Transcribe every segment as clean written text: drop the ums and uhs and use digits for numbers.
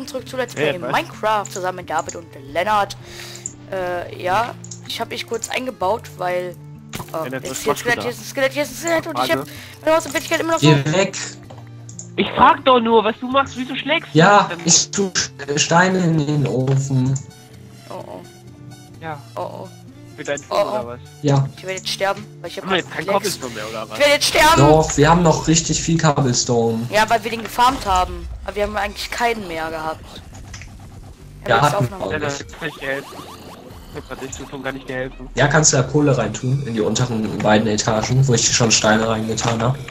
zurück zu Let's Play Minecraft zusammen mit David und Lennart. Ja, ich habe mich kurz eingebaut, weil jetzt Skelett und ich habe meine Hausempfindlichkeit immer noch so. Geh weg! Ich frag doch nur, was du machst, wieso schlägst du? Ja, ich tue Steine in den Ofen. Oh oh. Ja. Oh oh. Für deinen Film oder was? Ja. Ich werde jetzt sterben, weil ich habe Haben wir jetzt kein Cobblestone mehr oder was? Ich werde jetzt sterben! Doch, wir haben noch richtig viel Cobblestone. Ja, weil wir den gefarmt haben. Aber wir haben eigentlich keinen mehr gehabt. Ja, jetzt hatten Aufnahme. wir. Das kann ich dir helfen. Ich hab grad nichts zu tun, kann ich dir helfen. Ja, kannst du da Kohle reintun in die unteren beiden Etagen, wo ich schon Steine reingetan habe.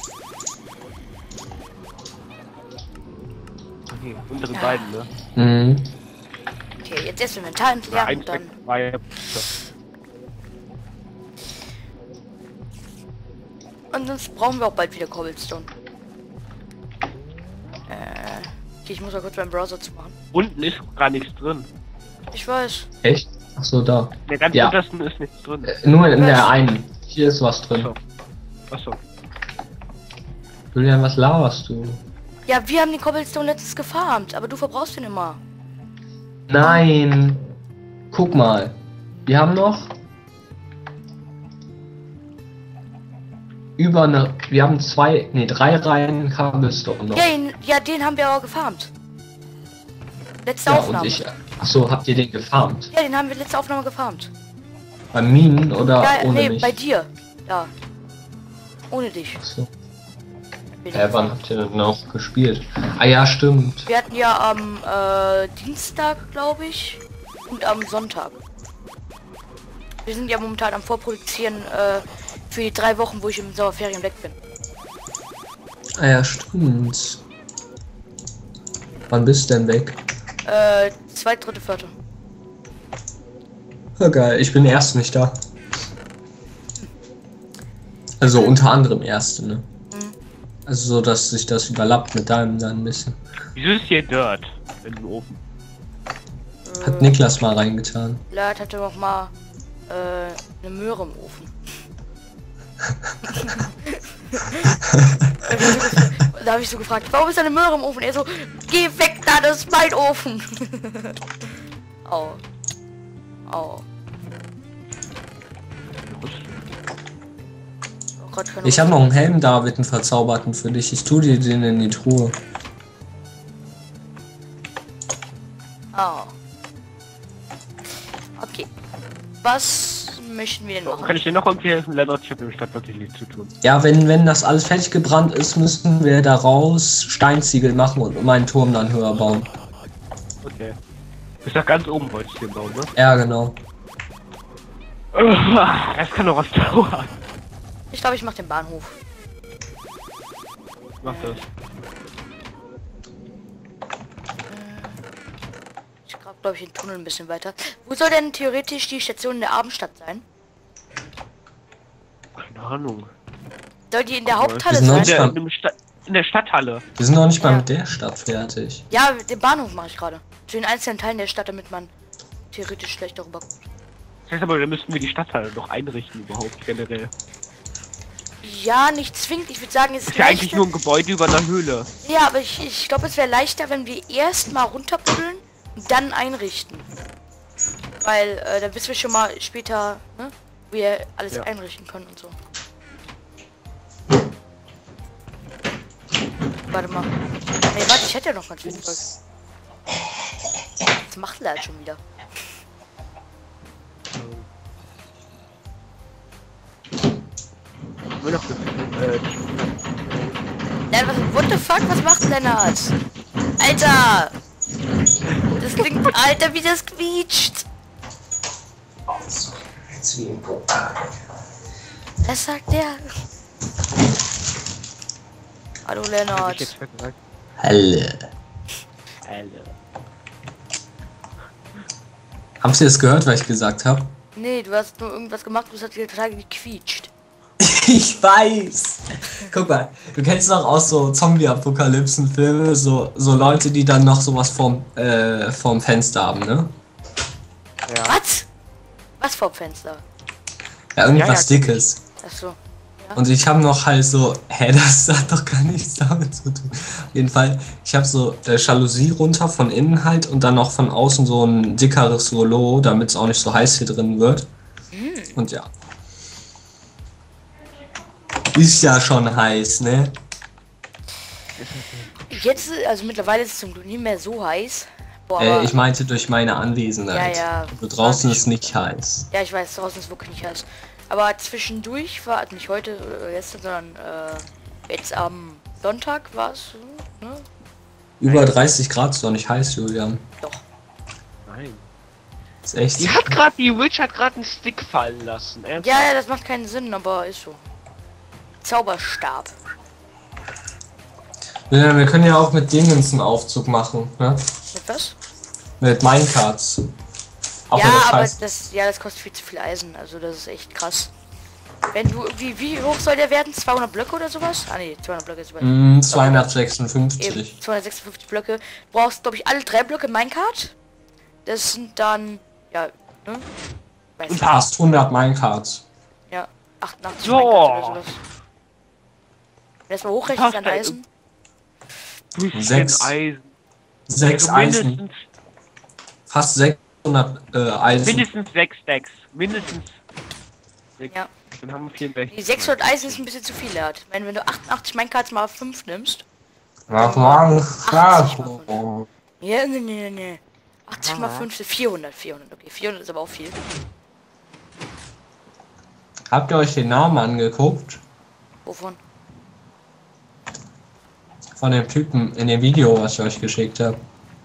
Okay, unsere beiden, ne? Mhm. Okay, jetzt erst Inventar entleeren und dann. Und sonst brauchen wir auch bald wieder Cobblestone. Okay, ich muss mal kurz meinen Browser zu machen. Unten ist gar nichts drin. Ich weiß. Echt? Ach so, da. In der ganz Ja. untersten ist nichts drin. Nur in der einen. Hier ist was drin. Achso. Julian, was laberst du? Ja, wir haben den Cobblestone letztens gefarmt, aber du verbrauchst den immer. Nein. Guck mal. Wir haben noch wir haben drei Reihen Cobblestone noch. Ja, den haben wir aber gefarmt. Letzte Ja, und Aufnahme. Achso, habt ihr den gefarmt? Ja, den haben wir letzte Aufnahme gefarmt. Bei Minen oder Ja, ohne nee, mich? bei dir. Ja. Ohne dich. Achso. Wann habt ihr denn noch gespielt? Ah ja, stimmt. Wir hatten ja am Dienstag, glaube ich, und am Sonntag. Wir sind ja momentan am Vorproduzieren für die 3 Wochen, wo ich im Sommerferien weg bin. Ah ja, stimmt. Wann bist du denn weg? 2., 3., 4. Ja, geil, ich bin erst nicht da. Also unter anderem erste, ne? Also so, dass sich das überlappt mit deinem dann ein bisschen. Wieso ist hier Dirt in den Ofen? Hat Niklas mal reingetan. Lennart hatte noch mal eine Möhre im Ofen. Da habe ich so gefragt, warum ist eine Möhre im Ofen? Er so, geh weg da, das ist mein Ofen. Au. Au. Oh Gott, Ich habe noch einen Helm, David, einen verzauberten für dich. Ich tue dir den in die Truhe. Oh. Okay. Was möchten wir denn machen? Kann ich dir noch irgendwie helfen, Lennart? Ich habe im Stadt wirklich nichts zu tun. Ja, wenn das alles fertig gebrannt ist, müssten wir daraus Steinziegel machen und meinen Turm dann höher bauen. Okay. Bis nach ganz oben wollte ich den bauen, ne? Ja, genau. Das kann doch was dauern. Ich glaube, ich mache den Bahnhof. Mach das. Ich grab, glaube ich, den Tunnel ein bisschen weiter. Wo soll denn theoretisch die Station in der Abendstadt sein? Keine Ahnung. Soll die in der Haupthalle Wir sind noch sein? nicht In der Stadthalle. Wir sind noch nicht mal Ja. mit der Stadt fertig. Ja, den Bahnhof mache ich gerade. Zu den einzelnen Teilen der Stadt, damit man theoretisch schlecht darüber guckt. Das heißt aber, dann müssten wir die Stadthalle noch einrichten überhaupt generell. Ja, nicht zwingend. Ich würde sagen, es Ist ja eigentlich nur ein Gebäude über einer Höhle. Ja, aber ich glaube, es wäre leichter, wenn wir erst mal runterbuddeln und dann einrichten. Weil dann wissen wir schon mal später, ne, wie wir alles einrichten können und so. Warte mal. Hey, warte, ich hätte ja noch ganz viel Zeug. Was macht er schon wieder? Nur noch What the fuck? Was macht Lennart? Alter! Das klingt, Alter, wie das quietscht! Was sagt der? Hallo Lennart. Halle. Habt ihr das gehört, was ich gesagt habe? Nee, du hast nur irgendwas gemacht, du hast total gequietscht. Ich weiß. Guck mal, du kennst doch auch so Zombie-Apokalypsen-Filme, so Leute, die dann noch sowas vorm Fenster haben, ne? Ja. Was? Was vom Fenster? Ja, irgendwas Ja, Dickes. Achso. Und ich habe noch halt so, das hat doch gar nichts damit zu tun. Auf jeden Fall, ich habe so Jalousie runter von innen halt und dann noch von außen so ein dickeres Rollo, damit es auch nicht so heiß hier drin wird. Und ja. Ist ja schon heiß, ne? Jetzt, also mittlerweile ist es zum Glück nicht mehr so heiß. Boah, Ich meinte durch meine Anwesenheit. Ja. Also draußen ist nicht heiß. Ja, ich weiß, draußen ist wirklich nicht heiß. Aber zwischendurch war, nicht heute oder gestern, sondern jetzt am Sonntag war es, ne? Über 30 Grad ist doch nicht heiß, Julian. Doch. Nein. Ist echt. Die Witch hat gerade einen Stick fallen lassen. Ja, das macht keinen Sinn, aber ist so. Zauberstab. Ja, wir können ja auch mit Dingens einen Aufzug machen, ne? Mit was? Mit Minecarts. Auch Ja, wenn das aber heißt, das kostet viel zu viel Eisen, also das ist echt krass. Wenn du irgendwie, wie hoch soll der werden? 200 Blöcke oder sowas? Ah ne, 200 Blöcke ist 256. eben 256 Blöcke. Du brauchst, glaube ich, alle 3 Blöcke Minecart. Das sind dann, ja, ne? Weiß nicht. fast 100 Minecarts. Ja, 88 Ja. Minecart oder sowas. Wenn das mal hochrechnet an Passt, Eisen. Sechs. Eisen. 6 Also Eisen. Fast 600 Eisen. Mindestens 6 Stacks. Mindestens 6. Ja. Dann haben wir 64. Die 600 Eisen ist ein bisschen zu viel, Lad. Wenn du 88 Minecarts mal 5 nimmst. Ach man, 80 mal 5. Ja, ne. 80 mal 5 sind 400. Okay, 400 ist aber auch viel. Habt ihr euch den Namen angeguckt? Wovon? Von dem Typen in dem Video, was ich euch geschickt habe.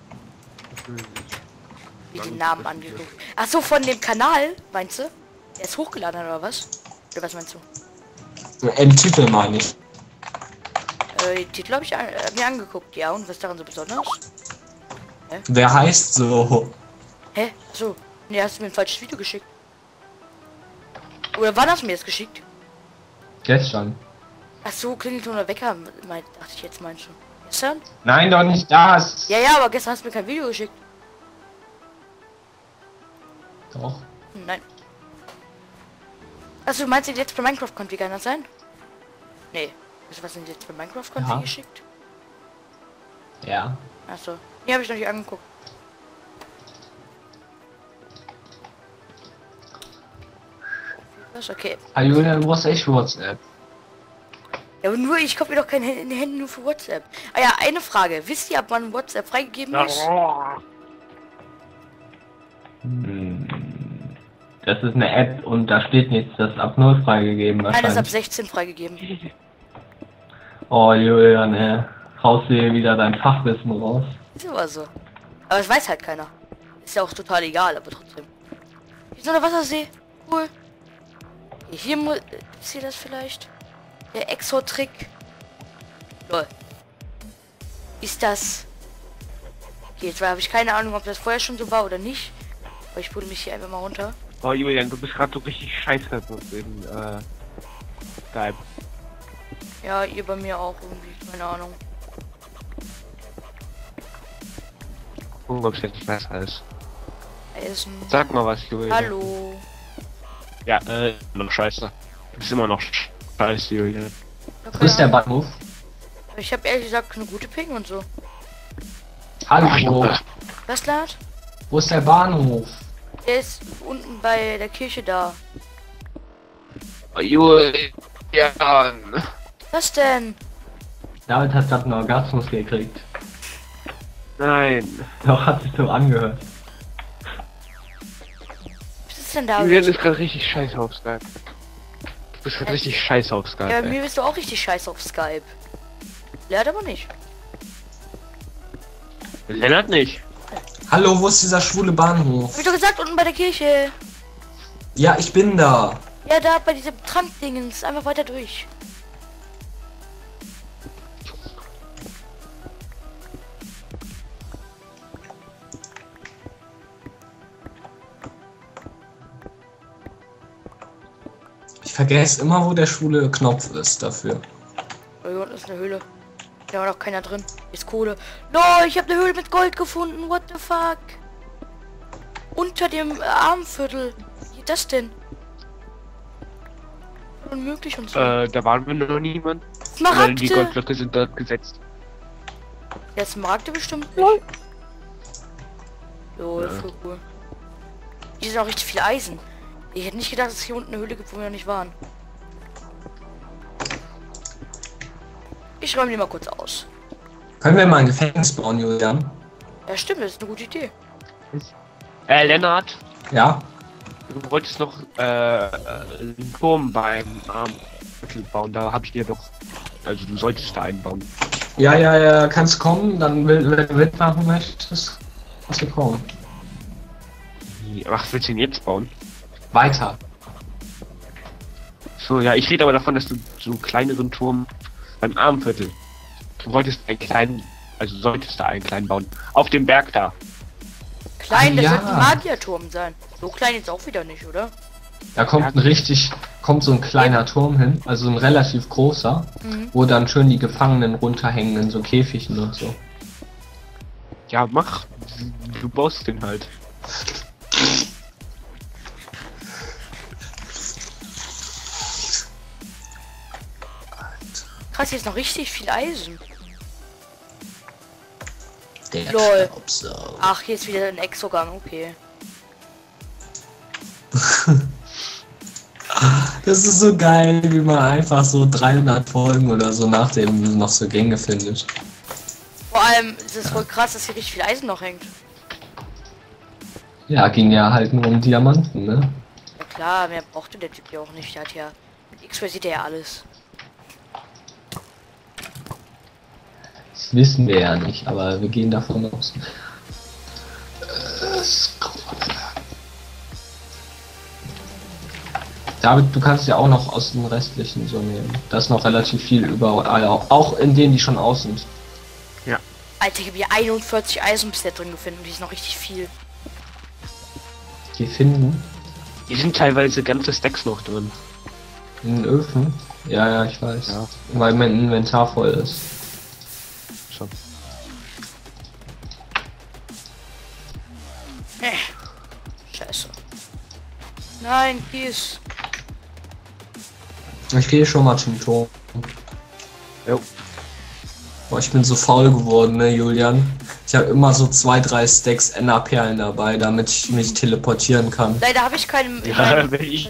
Wie den Namen angeguckt. Ach so, von dem Kanal, meinst du? Der ist hochgeladen oder was? Oder was meinst du? Im Titel meine ich. Den Titel habe ich mir angeguckt, ja. Und was daran so besonders? Der heißt so. Hä? Achso. Nee, hast du mir ein falsches Video geschickt? Oder wann hast du mir das geschickt? Gestern. Ach so, klingelt nur der Wecker, dachte ich jetzt, meinst du? Gestern? Nein, doch nicht das. Ja, aber gestern hast du mir kein Video geschickt. Doch. Nein. Achso, meinst du jetzt bei Minecraft Konfi, kann das sein? Nee. Also, was sind jetzt bei Minecraft Konfi Ja. geschickt? Ja. Achso. Die habe ich noch nicht angeguckt. Was? Okay. Ah, Julian, du brauchst echt WhatsApp. Ja, aber nur, ich kaufe mir doch kein Handy nur für WhatsApp. Ah ja, eine Frage. Wisst ihr, ab wann WhatsApp freigegeben ist? Das ist eine App und da steht nichts, das ist ab 0 freigegeben Nein, das ist ab wahrscheinlich. 16 freigegeben. Oh, Julian, haust du hier wieder dein Fachwissen raus. Ist aber so. Aber es weiß halt keiner. Ist ja auch total egal, aber trotzdem. Hier ist noch der Wassersee. Cool. Hier muss... Ist hier das vielleicht? Der Exo-Trick. Lol. Ist das... Okay, jetzt habe ich keine Ahnung, ob das vorher schon so war oder nicht. Aber ich bude mich hier einfach mal runter. Oh Julian, du bist gerade so richtig scheiße in Skype. Ja, ihr bei mir auch irgendwie. Keine Ahnung. Gucken, ob es jetzt besser ist. Essen. Sag mal was, Julian. Hallo. Ja, noch scheiße. Du bist immer noch scheiße, Julian. Ja, Wo ist der keine Ahnung. Bahnhof? Ich habe ehrlich gesagt eine gute Ping und so. Hallo. Was, Lad? Wo ist der Bahnhof? Der ist unten bei der Kirche da. Oh, Julian. Was denn? David hat gerade einen Orgasmus gekriegt. Nein. Doch, hat sich so angehört. Was ist denn da? Julian ist gerade richtig scheiße auf Skype. Du bist gerade richtig scheiße auf Skype. Ja, bei ey. mir bist du auch richtig scheiße auf Skype. Lehrt aber nicht. Lennart nicht. Hallo, wo ist dieser schwule Bahnhof? Hab ich doch gesagt, unten bei der Kirche. Ja, ich bin da. Ja, da bei diesem Trankdingens. Einfach weiter durch. Ich vergesse immer, wo der schwule Knopf ist dafür. Oh, hier unten ist eine Höhle. Da war doch keiner drin. Hier ist Kohle. No, ich habe eine Höhle mit Gold gefunden. What the fuck? Unter dem Armviertel. Wie geht das denn? unmöglich und so. Da waren wir noch niemand. Die Smaragde! Goldblöcke sind dort gesetzt. Ja, Smaragde bestimmt nicht. Jo, Ja. voll cool. Hier sind auch richtig viel Eisen. Ich hätte nicht gedacht, dass es hier unten eine Höhle gibt, wo wir noch nicht waren. Ich räume die mal kurz aus. Können wir mal ein Gefängnis bauen, Julian? Ja, stimmt, das ist eine gute Idee. Lennart, Ja? du wolltest noch einen Turm beim Armviertel bauen. Da habe ich dir doch. Also du solltest da einbauen. Ja, kannst kommen, dann wenn du mitmachen möchtest, kannst du kommen. Ach, willst du ihn jetzt bauen? Weiter. So, ja, ich rede aber davon, dass du so einen kleineren Turm beim Armviertel. Du wolltest einen kleinen, also solltest da einen kleinen bauen. Auf dem Berg da. Klein, Ah, das ja. wird ein Magierturm sein. So klein jetzt auch wieder nicht, oder? Da kommt kommt so ein kleiner Turm hin, also ein relativ großer, wo dann schön die Gefangenen runterhängen in so Käfigen und so. Ja, mach. Du baust den halt. Krass, hier ist noch richtig viel Eisen. Der Lol. Staubsauger. Ach, hier ist wieder ein Exogang, okay. Das ist so geil, wie man einfach so 300 Folgen oder so nach dem noch so Gänge findet. Vor allem ist es voll krass, dass hier richtig viel Eisen noch hängt. Ja, ging ja halt nur um Diamanten, ne? Ja klar, mehr brauchte der Typ ja auch nicht. Der hat ja... Mit X-Ray sieht er ja alles. Das wissen wir ja nicht, aber wir gehen davon aus. David, du kannst ja auch noch aus den restlichen so nehmen. Da ist noch relativ viel überall, auch in denen, die schon aus sind. Alter, ich habe hier 41 Eisen bisher drin gefunden. Die ist noch richtig viel. Die finden Hier sind teilweise ganze Stacks noch drin. in den Öfen. Ja, ich weiß. Ja. Weil mein Inventar voll ist. Schon. Scheiße. Nein, Kies. Ich gehe schon mal zum Turm. Jo. Boah, ich bin so faul geworden, ne, Julian? Ich habe immer so 2-3 Stacks Enderperlen dabei, damit ich mich teleportieren kann. Leider habe ich keine... Ja,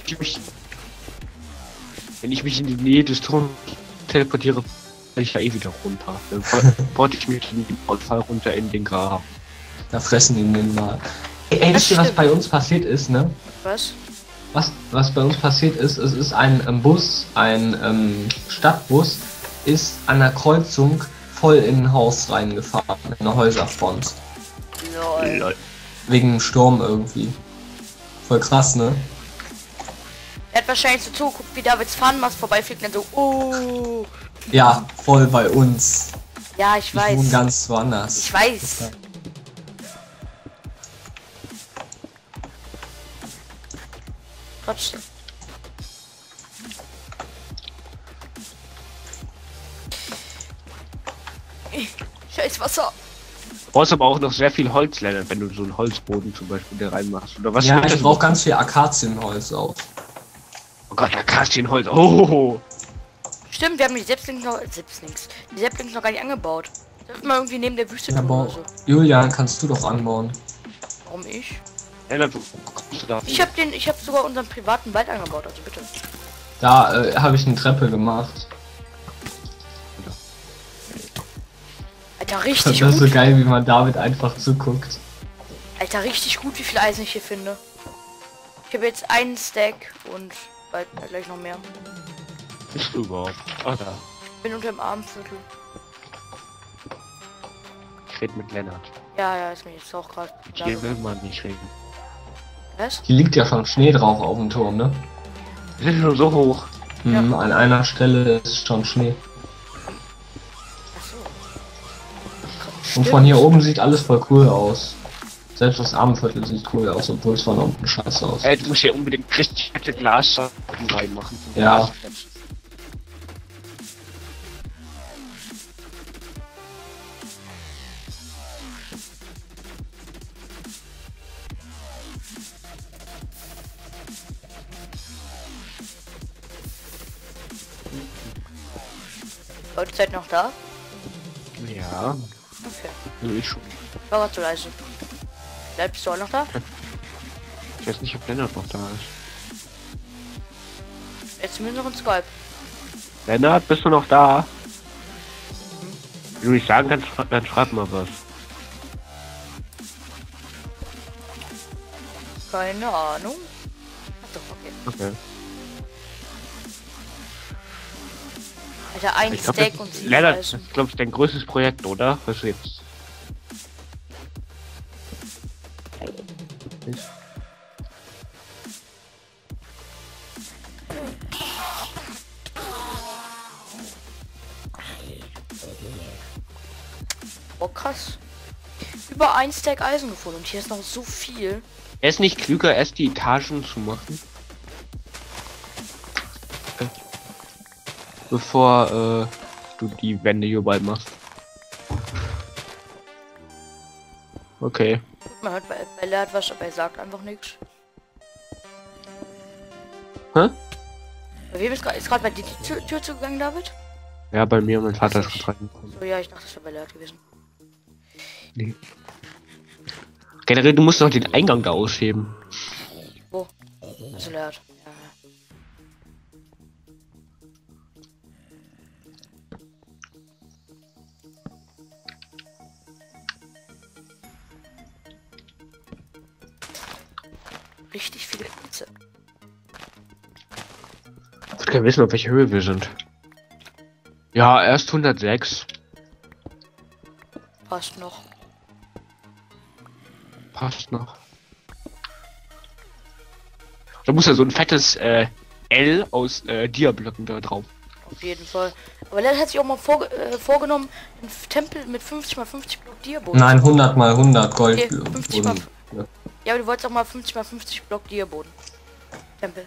wenn ich mich in die Nähe des Turms teleportiere, fällt ich da eh wieder runter. Dann porte ich mich in den Fall runter in den Graben. Da fressen die den mal. Ey, wisst ihr, was bei uns passiert ist, ne? Was? Was bei uns passiert ist, es ist ein Bus, ein Stadtbus, ist an der Kreuzung voll in ein Haus reingefahren, in eine Häuserfront. Lol. Wegen dem Sturm irgendwie. Voll krass, ne? Er hat wahrscheinlich so zugeguckt, wie Davids Fahnenmast vorbeifliegt und dann so... Oh. Ja, voll bei uns. Ja, ich Ich wohne weiß. ganz woanders. Ich weiß. Trotzdem. Scheiß Wasser. Du brauchst aber auch noch sehr viel Holz, Lennart, wenn du so einen Holzboden zum Beispiel da reinmachst. Oder was? Ja, wird ich das brauche noch? ganz viel Akazienholz auch. Oh Gott, Akazienholz. Oh. Stimmt, wir haben die Setzlings noch gar nicht angebaut. Das ist mal irgendwie neben der Wüste Ja, tun oder so. Julian, kannst du doch anbauen. Warum ich? Lennart, wo kommst du da? Ich habe sogar unseren privaten Wald angebaut, also bitte. Da habe ich eine Treppe gemacht. Alter, Das richtig ist so gut. geil, wie man David einfach zuguckt. Alter, richtig gut, wie viel Eisen ich hier finde. Ich habe jetzt einen Stack und bald gleich noch mehr. Bist du überhaupt? Ah, da. Bin unter dem Armviertel. Ich rede mit Lennart. Ja, ist mir jetzt auch gerade. Hier will man nicht reden. Was? Hier liegt ja schon Schnee drauf auf dem Turm, ne? Wir sind schon so hoch. Ja. An einer Stelle ist schon Schnee. Achso. Und von hier oben sieht alles voll cool aus. Selbst das Armenviertel sieht cool aus, obwohl es von unten scheiße aussieht. Du musst hier unbedingt richtig fette Glasscheiben reinmachen. Ja. Leute, seid ihr noch da? Ja. Okay. Also ich schon. War grad zu leise. Bist du auch noch da? Ich weiß nicht, ob Lennart noch da ist. Jetzt zumindest noch in Skype. Lennart, bist du noch da? Wenn du nicht sagen kannst, dann schreib mal was. Keine Ahnung. Ach doch, okay. Okay. Alter, ein Ich glaub, Steak das- und 7 Lennart, Eisen. das ist, glaube ich, dein größtes Projekt, oder? Was du jetzt... Oh, krass. Über ein Stack Eisen gefunden und hier ist noch so viel. Er ist nicht klüger, erst die Etagen zu machen. Bevor du die Wände hier bald machst. Okay. Man hört bei Lennart was, aber er sagt einfach nichts. Hä? Bei wem ist gerade bei dir die Tür zugegangen, David? Ja, bei mir und mein Vater ist gerade reingekommen. So, ja, ich dachte, das wäre bei Lennart gewesen. Nee. Generell, du musst noch den Eingang da ausheben. Wo? Also Lennart. Ja. Richtig viele Pilze. Ich würde gerne wissen, auf welcher Höhe wir sind. Ja, erst 106. Passt noch. Passt noch. Da muss ja so ein fettes L aus Dia-Blöcken da drauf. Auf jeden Fall. Aber Lennart hat sich auch mal vorgenommen, einen Tempel mit 50 x 50 Block Diaboden. Nein, 100 mal 100 Gold. Okay, 50 mal. Ja. Ja, aber du wolltest auch mal 50 x 50 Block Diaboden. Tempel.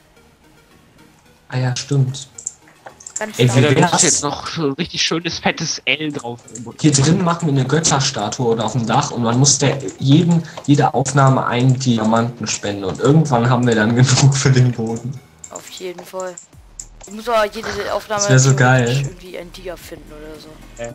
Ah ja, stimmt. Ganz Ey, stark. wie Ja, da wär's? muss jetzt noch so ein richtig schönes fettes L drauf. Hier drin machen wir eine Götterstatue oder auf dem Dach und man muss jede Aufnahme einen Diamanten spenden und irgendwann haben wir dann genug für den Boden. Auf jeden Fall. Ich muss aber jede Aufnahme Das wär so geil. irgendwie ein Dia finden oder so. Ja.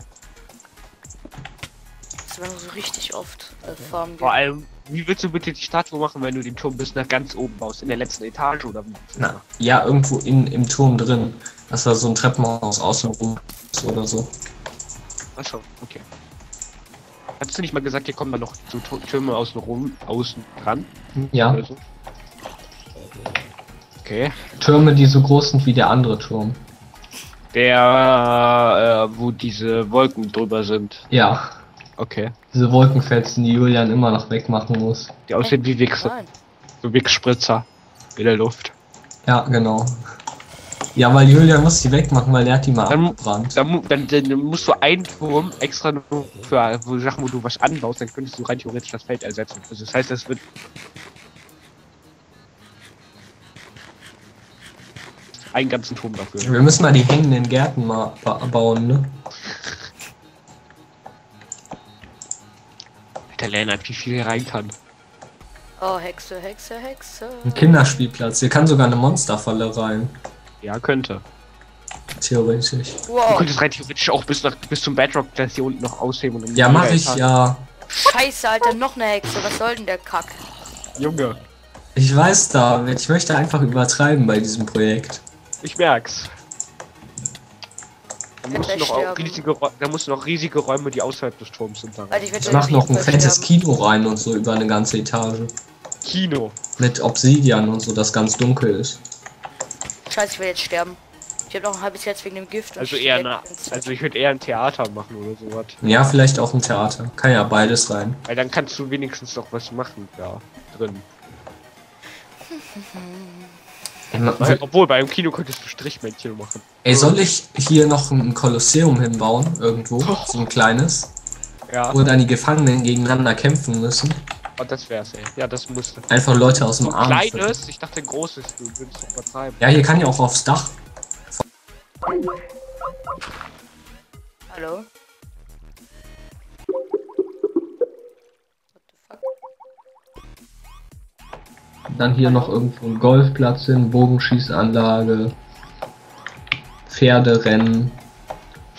Das wäre so richtig oft Farmen Vor allem, wie willst du bitte die Statue machen, wenn du den Turm bis nach ganz oben baust? In der letzten Etage oder wie? Na, ja, irgendwo im Turm drin. Das war so ein Treppenhaus außenrum oder so. Achso, okay. Hast du nicht mal gesagt, hier kommen da noch so Türme außen dran? Ja, Oder so? Okay. Türme, die so groß sind wie der andere Turm. Der, wo diese Wolken drüber sind. Ja, Okay. diese Wolkenfelsen, die Julian immer noch wegmachen muss. Die aussehen wie Wichser. Nein. So Wichsspritzer. In der Luft. Ja, genau. Ja, weil Julian muss die wegmachen, weil er hat die mal Dann- abgebrannt. Dann musst du einen Turm extra nur für wo Sachen, wo du was anbaust, dann könntest du rein theoretisch das Feld ersetzen. Also das heißt, das wird einen ganzen Turm dafür. Wir müssen mal die hängenden Gärten mal bauen, ne? Der Lennart, wie viel hier rein kann. Oh, Hexe, Hexe, Hexe. Ein Kinderspielplatz. Hier kann sogar eine Monsterfalle rein. Ja, könnte. Theoretisch. Du Wow. könntest rein theoretisch auch bis zum Bedrock Platz hier unten noch ausheben. Und dann Ja, jeder mach ich Etage- ja. Scheiße, Alter, noch eine Hexe. Was soll denn der Kack? Junge, Ich weiß, David. Ich möchte einfach übertreiben bei diesem Projekt. ich merk's. Dann Wird musst, du gleich noch auch sterben. dann musst du noch riesige Räume, die außerhalb des Turms sind. Da rein. Alter, ich werde Ich mach noch ein gleich fettes sterben. Kino rein und so über eine ganze Etage. Kino. Mit Obsidian und so, das ganz dunkel ist. Scheiße, ich werde jetzt sterben. Ich habe noch ein halbes Herz wegen dem Gift. und Also ich eher werd na, ins- also ich würde eher ein Theater machen oder sowas. Ja, vielleicht auch ein Theater. Kann ja beides rein. Weil dann kannst du wenigstens noch was machen da drin. Weil, obwohl, bei einem Kino könntest du Strichmännchen machen. Ey, soll ich hier noch ein Kolosseum hinbauen? Irgendwo? So ein kleines? Ja, Wo dann die Gefangenen gegeneinander kämpfen müssen? und das wär's, ey. Ja, das musste. Einfach Leute aus dem So Arm. kleines, ich dachte großes, du würdest übertreiben. Ja, hier kann ja auch aufs Dach. Hallo? What the fuck? Dann hier noch irgendwo ein Golfplatz hin, Bogenschießanlage, Pferderennen.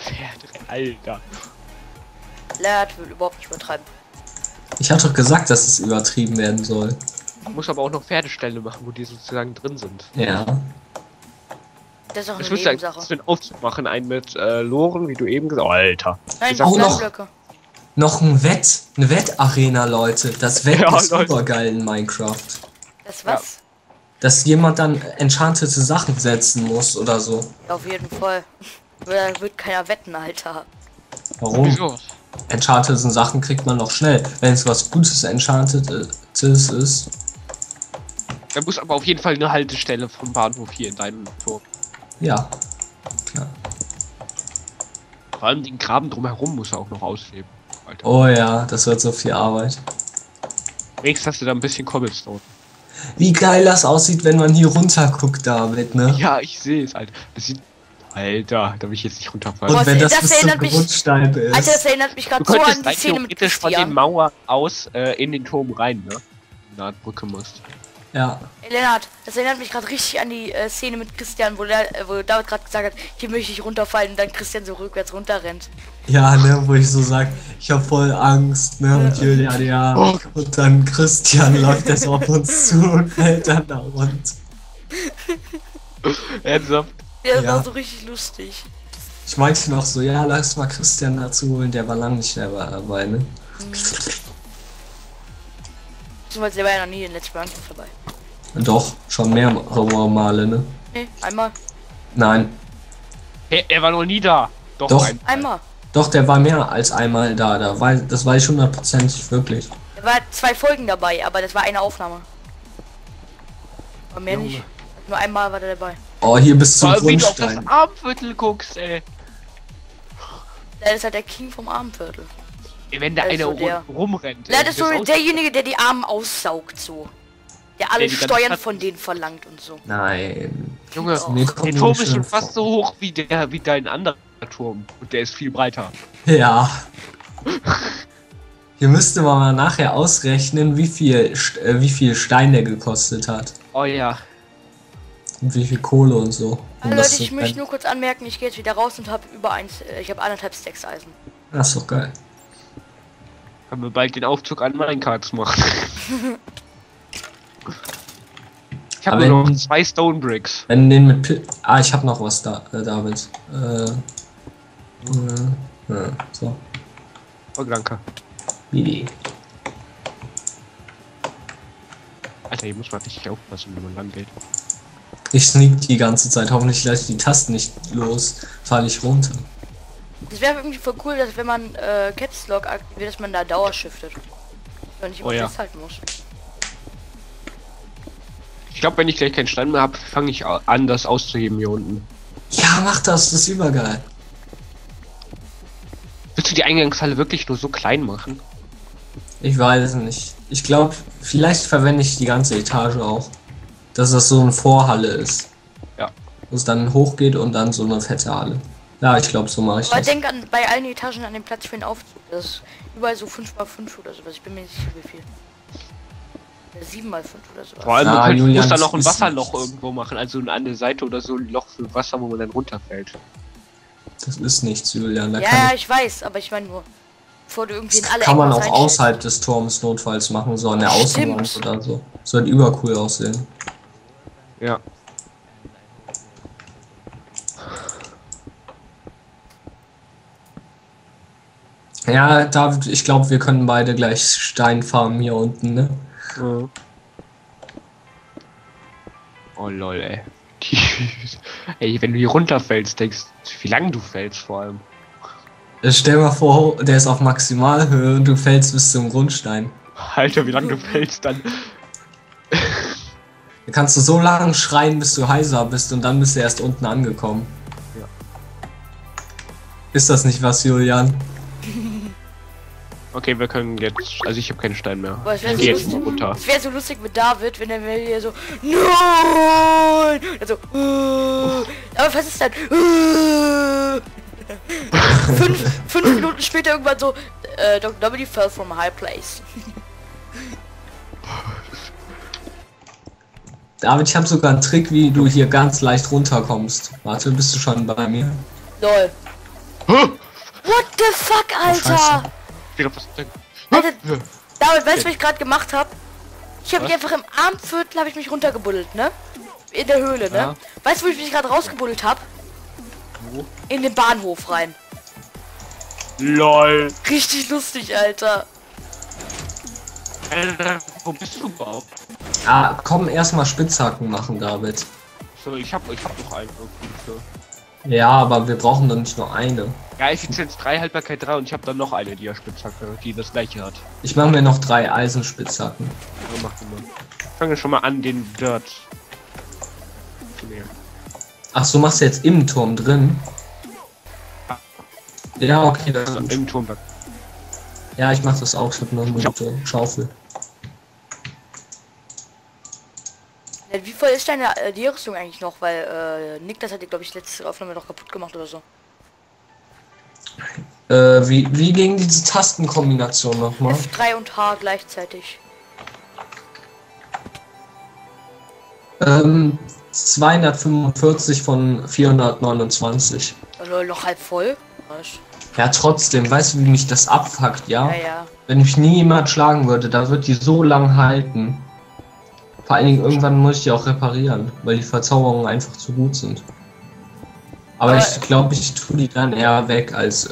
Alter. Lennart will überhaupt nicht übertreiben. Ich hatte doch gesagt, dass es übertrieben werden soll. Man muss aber auch noch Pferdeställe machen, wo die sozusagen drin sind. Ja. Das ist auch Ich eine müsste Nebensache. einen Aufzug machen, einen mit Loren, wie du eben gesagt hast. Alter. Nein, Auch noch- Steinblöcke. Noch eine Wettarena, Leute. Das Wett Ja, ist Leute. supergeil in Minecraft. Das was? Dass jemand dann enchantete Sachen setzen muss oder so. Auf jeden Fall. Da wird keiner wetten, Alter. Warum? Wieso? Enchantete Sachen kriegt man noch schnell. Wenn es was Gutes Enchantetes ist. Da muss aber auf jeden Fall eine Haltestelle vom Bahnhof hier in deinem Turm. Ja. Klar. Vor allem den Graben drumherum muss er auch noch ausheben. Alter. Oh ja, das wird so viel Arbeit. Wenigstens hast du da ein bisschen Cobblestone. Wie geil das aussieht, wenn man hier runter guckt, David, ne? Ja, ich sehe es, Alter. Das sieht. Alter, da will ich jetzt nicht runterfallen. Und Boah, wenn das das bis zum erinnert mich- Grundstein ist. Alter, das erinnert mich Du gerade so an könntest die rein Szene mit theoretisch von den Christian. Mauer aus in den Turm rein, ne? Wenn du eine Art Brücke musst. Ja. Ey, Lennart, das erinnert mich gerade richtig an die Szene mit Christian, wo David gerade gesagt hat, hier möchte ich runterfallen und dann Christian so rückwärts runterrennt. Ja, ne, wo ich so sag, ich hab voll Angst, ne, und Julian, ja. Oh. Und dann Christian läuft jetzt auf uns zu und fällt dann da runter. Ernsthaft? Ja, das Ja. war so richtig lustig. Ich meinte noch so, ja, lass mal Christian dazu holen, der war lang nicht dabei, ne? Beziehungsweise der war ja noch nie in Let's Play Minecraft dabei. Doch, schon mehrere Male, ne? Nee, einmal. Nein. Er war noch nie da. Doch. Einmal. Doch, der war mehr als einmal da, das weiß ich 100%ig wirklich. Er war 2 Folgen dabei, aber das war eine Aufnahme. Aber mehr Junge. nicht. Nur einmal war der dabei. Oh, hier bis zum Vor allem, wie du auf das Grundstein. Armviertel guckst, ey. Der ist halt der King vom Abendviertel. Wenn da Also einer der- rumrennt. Der ey, ist so das aus- derjenige, der die Armen aussaugt so. Der alle Der die ganze Steuern Zeit- von denen verlangt und so. Nein. Junge, Nee, kommt der mir Turm nicht ist schon schön vor. fast so hoch wie dein anderer Turm. Und der ist viel breiter. Ja. Hier müsste man mal nachher ausrechnen, wie viel Stein der gekostet hat. Oh ja. Und wie viel Kohle und so. Um Also das Leute, zu ich möchte brennen. nur kurz anmerken, ich gehe jetzt wieder raus und habe ich habe 1,5 Stacks Eisen. Das ist doch geil. Können wir bald den Aufzug an Minecarts machen. Ich habe Aber nur noch wenn- 2 Stone Bricks. Wenn den mit ich hab noch was da, David. So. Oh, danke. Wie? Alter, hier muss man richtig aufpassen, wenn man lang geht. Ich sneak die ganze Zeit. Hoffentlich lasse ich die Tasten nicht los. Falle ich runter. Das wäre irgendwie voll cool, dass wenn man Caps Lock aktiviert, dass man da dauershiftet. Wenn ich immer Oh ja. festhalten muss. Ich glaube, wenn ich gleich keinen Stein mehr habe, fange ich an, das auszuheben hier unten. Ja, mach das. Das ist übergeil. Willst du die Eingangshalle wirklich nur so klein machen? Ich weiß es nicht. Ich glaube, vielleicht verwende ich die ganze Etage auch. Dass das so eine Vorhalle ist. Ja. Wo es dann hochgeht und dann so eine fette Halle. Ja, ich glaube, so mache ich Aber das. denk an bei allen Etagen an den Platz für den Aufzug. Das ist überall so 5x5 oder sowas. Ich bin mir nicht sicher wie viel. 7x5 oder sowas. Vor allem, Ah, man Julian, muss da noch ein das ist Wasserloch nichts. irgendwo machen, also an der Seite oder so ein Loch für Wasser, wo man dann runterfällt. Das ist nichts, Julian. Da Ja, kann, ja, ich weiß, aber ich meine nur, bevor du irgendwie in das alle kann man Ecken auch was reinstellst. außerhalb des Turms notfalls machen, so an der Außenwand Stimmt. oder so. Soll übercool aussehen. Ja. Ja, David, ich glaube, wir können beide gleich Stein farmen hier unten, ne? Oh lol, ey. Ey, wenn du hier runterfällst, denkst du, wie lang du fällst vor allem. Stell mal vor, der ist auf Maximalhöhe und du fällst bis zum Grundstein. Alter, wie lang du fällst dann. Da kannst du so lange schreien, bis du heiser bist und dann bist du erst unten angekommen. Ja. Ist das nicht was, Julian? Okay, wir können jetzt. Also ich habe keinen Stein mehr. Boah, es wär Ich so geh jetzt lustig. mal runter. Es wäre so lustig mit David, wenn er mir hier so Nein! Also aber was ist dann? fünf Minuten später irgendwann so Dr. W fell from a high place. David, ich habe sogar einen Trick, wie du hier ganz leicht runterkommst. Warte, bist du schon bei mir? Lol. What the fuck, Alter? Alter, David, weißt du, was ich gerade gemacht habe? Ich habe mich einfach im Armviertel habe ich mich runtergebuddelt, ne? In der Höhle, ne? Ja. Weißt du, wo ich mich gerade rausgebuddelt habe? Wo? In den Bahnhof rein. LOL. Richtig lustig, Alter. Alter, wo bist du überhaupt? Ah, komm, erstmal Spitzhacken machen, David. So, ich hab noch einen irgendwie. So. Ja, aber wir brauchen dann nicht nur eine. Ja, Effizienz 3, Haltbarkeit 3 und ich habe dann noch eine, die ja Spitzhacke, die das gleiche hat. Ich mache mir noch 3 Eisenspitzhacken. So, mach du mal. Ich fange schon mal an, den Dirt zu nehmen. Ach so, machst du jetzt im Turm drin? Ja, okay, das ist gut. Im Turm. Ja, ich mach das auch. Ich hab noch eine gute Schaufel. Wie voll ist deine die Rüstung eigentlich noch? Weil Niklas hat die, glaube ich, letzte Aufnahme noch kaputt gemacht oder so. Wie ging diese Tastenkombination nochmal? F3 und H gleichzeitig. 245 von 429. Also noch halb voll. Was? Ja, trotzdem, weißt du, wie mich das abfuckt, ja? Ja, ja. Wenn mich nie jemand schlagen würde, da wird die so lang halten. Vor allen Dingen irgendwann muss ich die auch reparieren, weil die Verzauberungen einfach zu gut sind. Aber ich glaube, ich tue die dann eher weg, als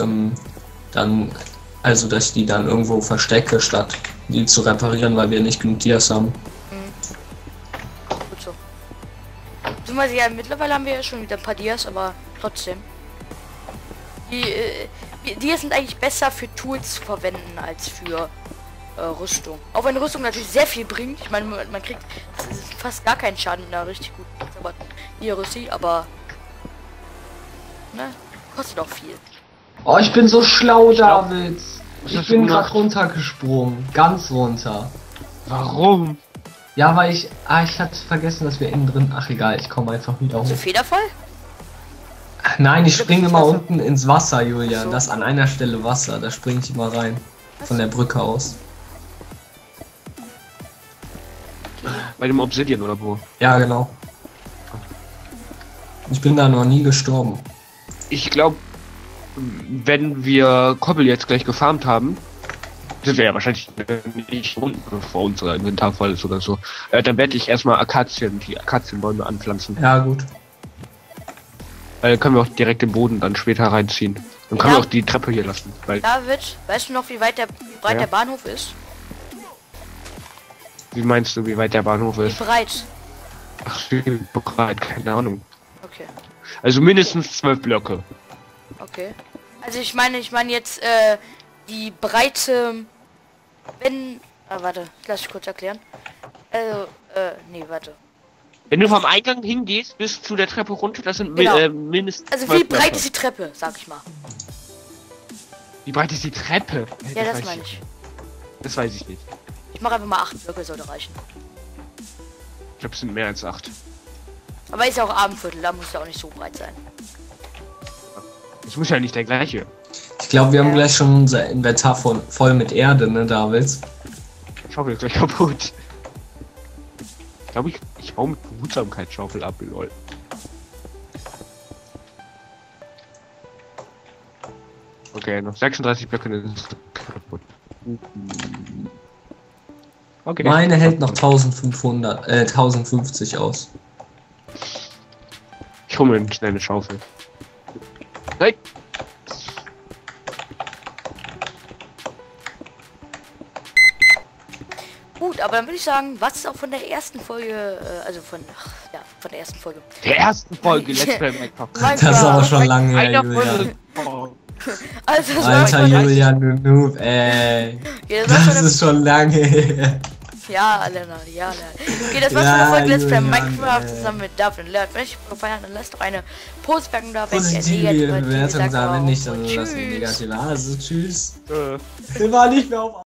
also dass ich die dann irgendwo verstecke, statt die zu reparieren, weil wir nicht genug Dias haben. Gut so. Beziehungsweise ja, mittlerweile haben wir ja schon wieder ein paar Dias, aber trotzdem. Die Dias sind eigentlich besser für Tools zu verwenden als für Rüstung. Auch wenn Rüstung natürlich sehr viel bringt. Ich meine, man kriegt fast gar keinen Schaden mit einer richtig gut Rüstung, aber ne, kostet auch viel. Oh, ich bin so schlau, David. Ich hast bin du gerade gemacht? runtergesprungen, ganz runter. Warum? Ja, weil ich hatte vergessen, dass wir innen drin. Ach egal, ich komme einfach wieder hoch. So federvoll? Nein, ich springe immer Wasser? unten ins Wasser, Julian. Ach so. Das an einer Stelle Wasser, da springe ich immer rein. Von der Brücke aus. Bei dem Obsidian oder wo? Ja, genau. Ich bin da noch nie gestorben. Ich glaube, wenn wir Koppel jetzt gleich gefarmt haben, sind wir ja wahrscheinlich nicht unten, bevor unser Inventar voll ist oder so. Dann werde ich erstmal die Akazienbäume anpflanzen. Ja, gut. Dann können wir auch direkt den Boden dann später reinziehen. Dann können wir auch die Treppe hier lassen. Weil, David, weißt du noch, wie breit Ja. der Bahnhof ist? wie meinst du, wie weit der Bahnhof Wie ist? breit? Ach, bereit, keine Ahnung. Okay, Also mindestens 12 Blöcke. okay. Also ich meine jetzt die Breite, wenn... warte, lass ich kurz erklären. Also, nee, warte. Wenn du vom Eingang hingehst bis zu der Treppe runter, das sind Genau. mindestens Also 12 wie breit Blöcke. ist die Treppe, sag ich mal. Wie breit ist die Treppe? Ja, das weiß meine ich. Das weiß ich nicht. Ich mache einfach mal 8 Blöcke, sollte reichen. Ich glaube, es sind mehr als 8. Aber ist ja auch Abendviertel, da muss ja auch nicht so breit sein. Das muss ja nicht der gleiche. Ich glaube, wir haben Ja. gleich schon unser Inventar voll mit Erde, ne, David? Schaufel ist gleich kaputt. Ich glaube, ich hau mit Behutsamkeitsschaufel ab, lol. Okay, noch 36 Blöcke ist kaputt. Okay. Meine hält noch 1050 aus. Ich hole mir eine kleine Schaufel. Nein! Gut, aber dann würde ich sagen, was ist auch von der ersten Folge, also von der ersten Folge. Der ersten Folge Let's Play Minecraft. Das ist aber schon lange her, Einer Julian. Folge. Also, das Alter, war schon, Julian, du Noob, ey. okay, das war Das schon ist schon lange her. ja, Lennart, ja, Lennart. Okay, das war's Ja, von der Folge Let's Play Julian, Minecraft ey. zusammen mit David und Lennart. Wenn euch gefallen hat, dann lasst doch eine Postwertung da, wenn ihr Positive negativ Bewertung sagt da, wenn auch. nicht, dann Und lassen wir tschüss. negative. Also, tschüss. Äh. Wir waren nicht mehr auf